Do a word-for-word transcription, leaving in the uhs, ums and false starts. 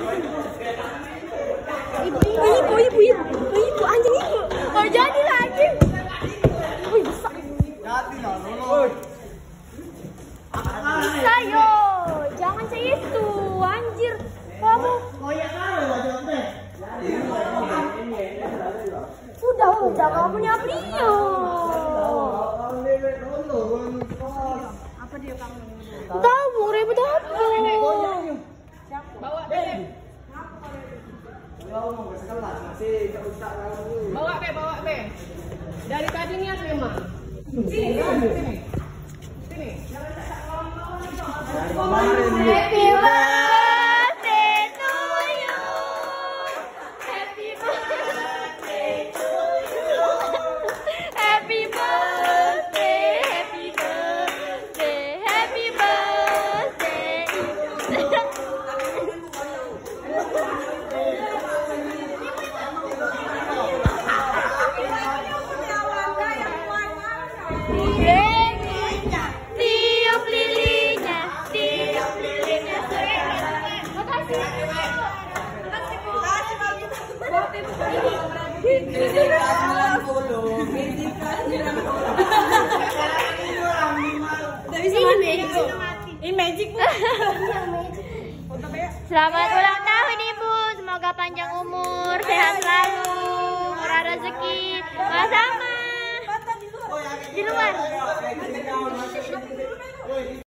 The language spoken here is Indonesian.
Ibu, ibu, ibu, ibu, ibu, anjing ibu. Oh jadi lagi. Wih bisa. Jadi lah, lolo. Bisa yo, jangan itu, anjir. Kamu. Udah, udah kamu nyaprio. Apa dia kamu? Tahu mau ribet apa? Bawa deh. Bawa be, bawa be. Dari tadi niat memang. Sini, sini. Sini. Happy birthday to you. Happy birthday to you. Happy birthday, happy birthday, happy birthday. Tiup lilinnya, tiup lilinnya. Makasih. Ini magic bu. Selamat ulang tahun Ibu, semoga panjang umur, sehat selalu, murah rezeki, sama di luar.